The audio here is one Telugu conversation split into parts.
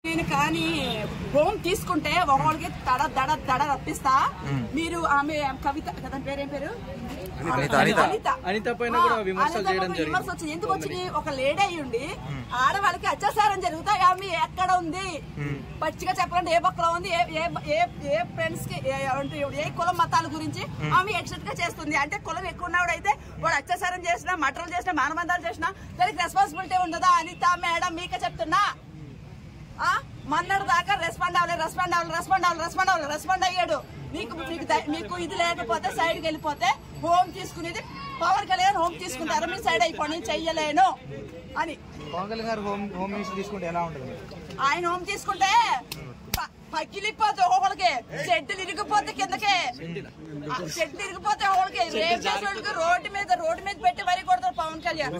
నేను కానీ హోమ్ తీసుకుంటే ఒకళ్ళకి దడ దడ దడ రప్పిస్తా. మీరు ఆమె కవిత కదా పేరేం పేరు అనిత పైన కూడా విమర్శలు చేయడం జరిగింది. విమర్శ వచ్చింది ఎందుకు వచ్చింది? ఒక లేడీ అయ్యుండి ఆడవాళ్ళకి అత్యాచారం జరుగుతాయి. ఆమె ఎక్కడ ఉంది పచ్చిగా చెప్పాలంటే ఏ పక్కలో ఉంది, ఏ ఫ్రెండ్స్ కి ఏ కులం మతాల గురించి ఆమె ఎక్సెప్ట్ గా చేస్తుంది. అంటే కులం ఎక్కువ ఉన్నవాడైతే వాడు అత్యాచారం చేసినా మటర్లు చేసినా మానబంధాలు చేసినా దానికి రెస్పాన్సిబిలిటీ ఉండదా? అనిత మేడం మీకే చెప్తున్నా. మన్నడు దాకా రెస్పాండ్ అయ్యాడు. మీకు ఇది లేకపోతే సైడ్ కి వెళ్ళిపోతే హోమ్ తీసుకునేది పవన్ కళ్యాణ్ హోమ్ తీసుకుంటారు, మీరు సైడ్ అయిపోయి చెయ్యలేను అని. పవన్ కళ్యాణ్ గారు హోమ్ మినిస్టర్ తీసుకుంటే ఎలా ఉంటుంది? ఆయన హోమ్ తీసుకుంటే పక్కిలిపోతే ఒకళ్ళకి చెడ్డలు ఇరిగిపోతే కిందకి చెడ్డలు ఇరిగిపోతే ఒకళ్ళకి రేపు చేసేవాళ్ళకి రోడ్డు మీద పెట్టి వరి కొడతారు పవన్ కళ్యాణ్.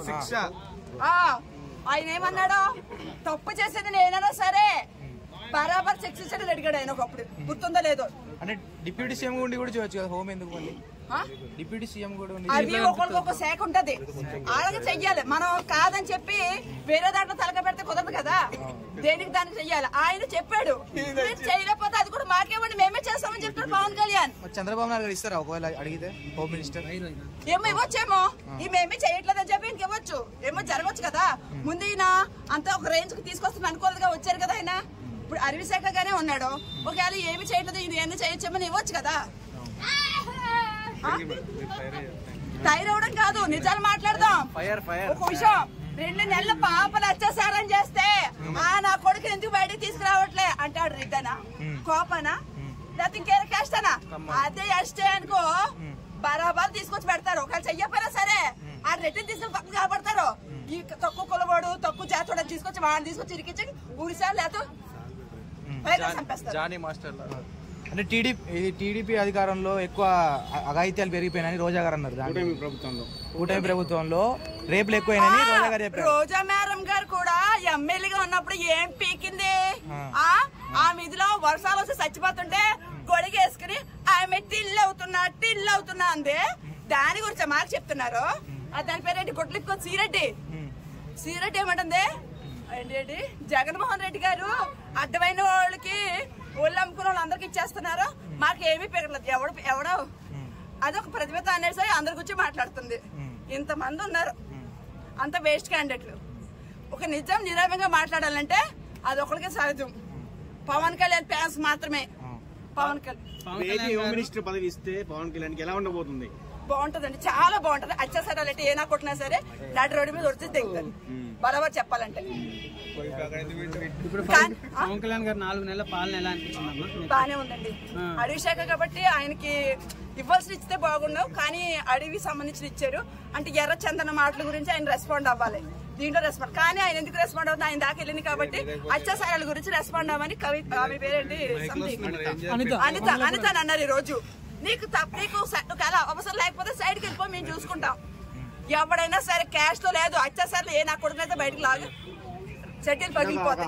ఆయన ఏమన్నాడు? తప్పు చేసేది నేనైనా సరే బరాబర్ శిక్షించడం అడిగాడు ఆయన ఒకప్పుడు, గుర్తుందో లేదో. అంటే డిప్యూటీ సీఎం ఉండి కూడా చేయొచ్చు కదా హోమ్, ఎందుకు మళ్ళీ డిప్యూటీ సీఎం కూడా? అది ఒకరికి ఒక శాఖ ఉంటది, అలాగే చెయ్యాలి. మనం కాదని చెప్పి వేరే దాంట్లో తలక పెడితే కుదరదు కదా, దేనికి దానికి చెయ్యాలి. ఆయన చెప్పాడు, చేయలేకపోతే అది కూడా మాకేమండి మేమే చేస్తామని చెప్తాడు పవన్ కళ్యాణ్. చంద్రబాబు నాయుడు గారు ఇస్తారా ఒకవేళ అడిగితే హోమ్ మినిస్టర్? ఏమో ఇవ్వచ్చేమో, మేమే చేయట్లేదని చెప్పి ఇంకివ్వచ్చు, ఏమో జరగచ్చు కదా. ముందు ఈయన అంతా ఒక రేంజ్ కి తీసుకొస్తున్నా అనుకోలేదుగా, వచ్చారు కదా ఆయన. ఇప్పుడు అరవి శాఖగానే ఉన్నాడు, ఒకవేళ ఏమి చేయట్లేదు ఇది ఎన్ని చేయొచ్చేమని ఇవ్వచ్చు కదా. టైర్ అవడం కాదు, నిజాలు మాట్లాడదాం. ఒక విషయం, 2 నెలల పాపలు అత్యాచారం చేస్తే నా కొడుకు ఎందుకు బయటకు తీసుకురావట్లే అంటాడు. రిద్దనా కోపనా లేకపోతే ఇంకేదో కష్టనా? అదే ఎస్టే అనుకో బరాబర్ తీసుకొచ్చి పెడతారు. ఒకవేళ చెయ్యపోయినా సరే ఆ రెడ్డిని తీసుకుని పక్కన కాపాడతారు. ఈ తక్కువ కులవాడు తక్కువ చేస్తాడు తీసుకొచ్చి వాడిని తీసుకొచ్చి ఇరికించి ఊరిసారి లేకపోతే జానీ మాస్టర్. అంటే టీడీపీ అధికారంలో ఎక్కువ అఘాయిత్యాలు పెరిగిపోయినాయని రోజా గారు అన్నారు. కూటమి ప్రభుత్వంలో రేపులు ఎక్కువైనాయని రోజా గారు చెప్పారు. రోజా మేడం గారు కూడా ఎమ్మెల్యేగా ఉన్నప్పుడు ఏం పీకింది? ఆమె ఇదిలో వర్షాలు వచ్చి చచ్చిపోతుంటే గొడిగేసుకుని ఆమె టిల్ అవుతున్నా అంది. దాని గురించి మాకు చెప్తున్నారు. దాని పేరేంటి? గుట్లిక్కో సీరెడ్డి ఏమంటుంది ఏంటి? జగన్మోహన్ రెడ్డి గారు అడ్డమైన వాళ్ళకి ఒళ్ళు అమ్ముకున్న వాళ్ళందరికి ఇచ్చేస్తున్నారు, మాకేమీ పెరగలేదు. ఎవడో అదొక ప్రతిభత అనేసి అందరి గురించి మాట్లాడుతుంది. ఇంతమంది ఉన్నారు, అంత వేస్ట్ క్యాండిడేట్లు. ఒక నిజం నిరామంగా మాట్లాడాలంటే అది ఒకరికి సహజం. పవన్ కళ్యాణ్ ఫ్యాన్స్ మాత్రమే. పవన్ కళ్యాణ్ మినిస్టర్ పదవి ఇస్తే పవన్ కళ్యాణ్ ఎలా ఉండబోతుంది? బాగుంటదండి, చాలా బాగుంటది. అత్యాచారాలు అంటే ఏనా కొట్టినా సరే నాటి రోడ్డు మీద వచ్చి దిగుతుంది బరాబర్ చెప్పాలంటే. పవన్ కళ్యాణ్ గారు 4 నెలల పాలన ఎలా అనిపించింది? బానే ఉందండి. అడవి శాఖ కాబట్టి ఆయనకి ఇవ్వాల్సిన ఇస్తే బాగుండవు, కానీ అడవి సంబంధించిన ఇచ్చారు. అంటే ఎర్ర చందన మాటల గురించి ఆయన రెస్పాండ్ అవ్వాలి, దీంట్లో రెస్పాండ్. కానీ ఆయన ఎందుకు రెస్పాండ్ అవుతుంది? ఆయన దాకా వెళ్ళింది కాబట్టి అత్యాచారాల గురించి రెస్పాండ్ అవ్వని ఆమె పేరేంటి అనిత అన్నారు. ఈ రోజు నీకు అలా అవసరం లేకపోతే సైడ్ కి వెళ్ళిపో, మేము చూసుకుంటాం. ఎవడైనా సరే క్యాష్ లో లేదు అత్యాచారాలు ఏ నా కొడుకునైతే బయటకు లాగు సెటిల్ పగిలిపోతాయి.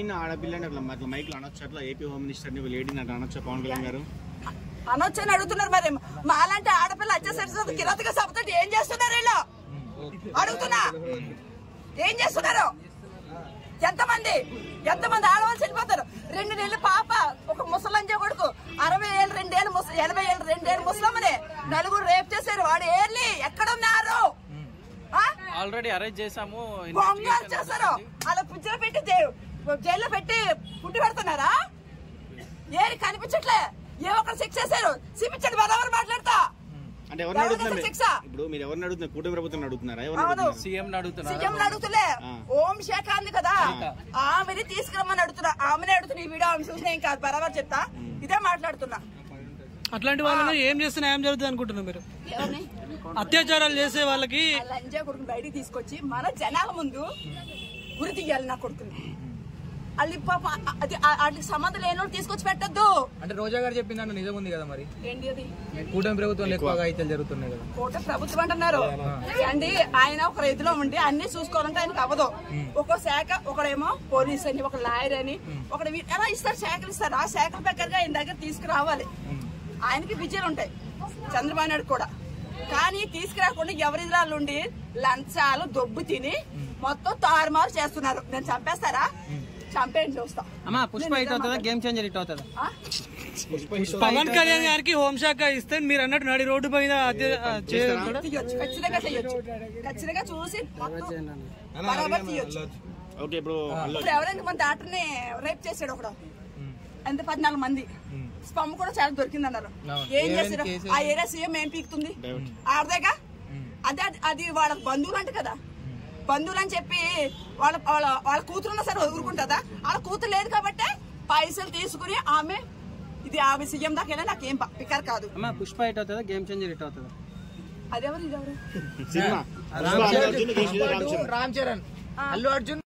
అనొచ్చని అడుగుతున్నారు. మరి మాలాంటి ఆడపిల్ల అత్యాచారం కిరాతగా సభతో ఏం చేస్తున్నారు వీళ్ళు? అడుగుతున్నా ఏం చేస్తున్నారు? ఎంతమంది ఆడవాళ్ళు చనిపోతారు? 2 నెలల పాప, ఒక ముసలంజ కొడుకు 60 ఏళ్ళు 2 ఏళ్ళు 80 ఏళ్ళు 2 ఏళ్ళు ముసలమ్మని 4 రేపు చేశారు. వాడు ఏర్లి ఎక్కడ ఉన్నారు? ఆల్రెడీ అరెస్ట్ చేశాము చేస్తారు. అలా పుజ్జలో పెట్టి జైల్లో పెట్టి పుట్టి పెడుతున్నారా? ఏరి కనిపించట్లే. ఏ ఒక్కరు శిక్ష చేశారు? చూపించండి బరాబర్ మాట్లాడతా. అంటే ఎవరిని అడుగుతున్నారు? ఇప్పుడు మీరు ఎవరిని అడుగుతున్నారు? కూటమి ప్రభుత్వం అడుగుతున్నారా? సీఎం అడుగుతులే. హోం శాఖ ఉంది కదా, ఆమెని తీసుకురమ్మని అడుగుతున్నా. ఆమెనే అడుగుతున్నా. ఈ వీడియో ఆమె చూసినా ఏం కాదు, బరాబర్ చెప్తా. ఇదే మాట్లాడుతున్నా. అట్లాంటి వాళ్ళని ఏం చేస్తున్నా ఏం జరుగుతుంది అనుకుంటున్నారు మీరు? అత్యాచారాలు చేసే వాళ్ళకి లంజా కొడుకుని బయటికి తీసుకొచ్చి మన జనాల ముందు గురి తీయాలి. నా కొడుకుని అది పాప అది సంబంధం లేని తీసుకొచ్చి పెట్టద్దు. అంటే రోజా గారు చెప్పిందంటే నిజం ఉంది కదా? మరి ఏంటి అది? కూటమి ప్రభుత్వం ఎక్కువగా అయితే జరుగుతున్నాయి కదా. కూటమి ప్రభుత్వం అంటున్నారు అండి. ఆయన ఒక రైతులో ఉండి అన్ని చూసుకోవాలంటే ఆయనకు అవ్వదు. ఒక్కో శాఖ, ఒకడేమో పోలీస్ అని, ఒక లాయర్ అని, ఒకటి ఎలా ఇస్తారు? శాఖలు ఇస్తారు. ఆ శాఖల ప్రకారంగా ఆయన దగ్గర తీసుకురావాలి. ఆయనకి విజయాలు ఉంటాయి, చంద్రబాబు నాయుడు కూడా. కానీ తీసుకురాకుండా ఎవరిదిరాళ్ళు ఉండి లంచాలు దొబ్బు తిని మొత్తం తారుమారు చేస్తున్నారు. నేను చంపేస్తారా? చంపేయండి చూస్తా. అమ్మా పుష్ప హిట్ అవుతుందా గేమ్ చేంజర్ హిట్ అవుతుందా? ఆ? పవన్ కళ్యాణ్ గారికి హోంశాఖ ఇస్తే మీరు అన్నట్టు నడి రోడ్డు పైన తీయొచ్చు, ఖచ్చితంగా చేయొచ్చు, ఖచ్చితంగా చూసి బరాబర్ తీయొచ్చు. ఓకే ఇప్పుడు ఇప్పుడు ఎవరైనా మన డాక్టర్ని రేప్ చేసాడు ఒకడు, ఎంత 14 మంది స్పమ్ కూడా చాలా దొరికింది అన్నారు. ఏం చేశారు? ఆ ఏరియా సీఎం ఏం పీకుతుంది? ఆడదేగా. అదే అది వాళ్ళ బంధువులు అంట కదా, బంధువులు అని చెప్పి వాళ్ళ వాళ్ళ వాళ్ళ కూతురున్నా సరే వదులుకుంటుందా? వాళ్ళ కూతురు లేదు కాబట్టి పైసలు తీసుకుని ఆమె సీఎం దాకా వెళ్ళి నాకేం పిక్కర్ కాదు. అమ్మా పుష్ప హిట్ అవుతుందా గేమ్ చేంజర్ హిట్ అవుతుందా? అదెవరు ఇదెవరు? సినిమా రామ్ చరణ్, అల్లు అర్జున్